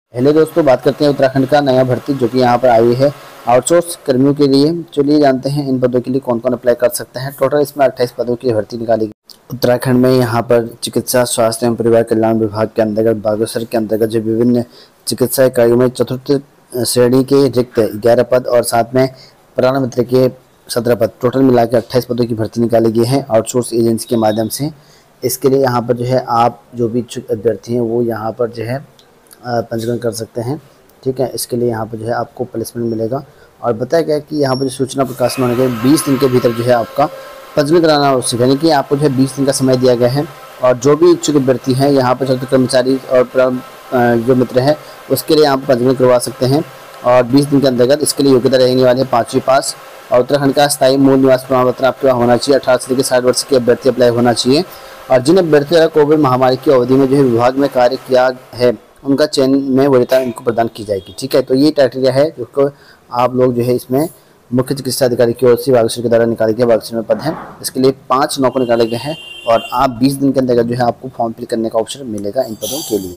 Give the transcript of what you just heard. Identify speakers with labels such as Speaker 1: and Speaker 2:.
Speaker 1: Hello दोस्तों, बात करते हैं उत्तराखंड का नया भर्ती जो कि यहाँ पर आई है आउटसोर्स कर्मियों के लिए। चलिए जानते हैं इन पदों के लिए कौन कौन अप्लाई कर सकते हैं। टोटल इसमें 28 पदों की भर्ती निकाली गई उत्तराखंड में। यहाँ पर चिकित्सा स्वास्थ्य एवं परिवार कल्याण विभाग के अंतर्गत बागेश्वर के अंतर्गत जो विभिन्न चिकित्सा इकाइयों में चतुर्थ श्रेणी के रिक्त 11 पद और साथ में प्रधान मित्र के 17 पद, टोटल मिलाकर 28 पदों की भर्ती निकाली गई है आउटसोर्स एजेंसी के माध्यम से। इसके लिए यहाँ पर जो है आप जो भी इच्छुक अभ्यर्थी हैं वो यहाँ पर जो है पंजीकरण कर सकते हैं। ठीक है, इसके लिए यहाँ पर जो है आपको प्लेसमेंट मिलेगा। और बताया गया कि यहाँ पर जो सूचना प्रकाशन होने के 20 दिन के भीतर जो है आपका पंजीकरण कराना आवश्यक है, यानी कि आपको जो है 20 दिन का समय दिया गया है। और जो भी इच्छुक अभ्यर्थी हैं यहाँ पर चतुर्थ कर्मचारी और जो मित्र है उसके लिए आप पंजीकरण करवा सकते हैं। और 20 दिन के अंतर्गत इसके लिए योग्यता रहने वाली है 5वीं पास और उत्तराखंड का स्थायी मूल निवास प्रमाण पत्र आपके होना चाहिए। 18 से लेकर 60 वर्ष के अभ्यर्थी अप्लाई होना चाहिए। और जिन अभ्यर्थियों द्वारा कोविड महामारी की अवधि में जो है विभाग में कार्य किया है उनका चयन में वरीयता इनको प्रदान की जाएगी। ठीक है, तो ये क्राइटेरिया है जिसको आप लोग जो है इसमें मुख्य चिकित्सा अधिकारी की ओर से बागेश्वर के द्वारा निकाले गए बागेश्वर में पद है। इसके लिए 5 नौकरी निकाले गए हैं और आप 20 दिन के अंदर जो है आपको फॉर्म फिल करने का ऑप्शन मिलेगा इन पदों के लिए।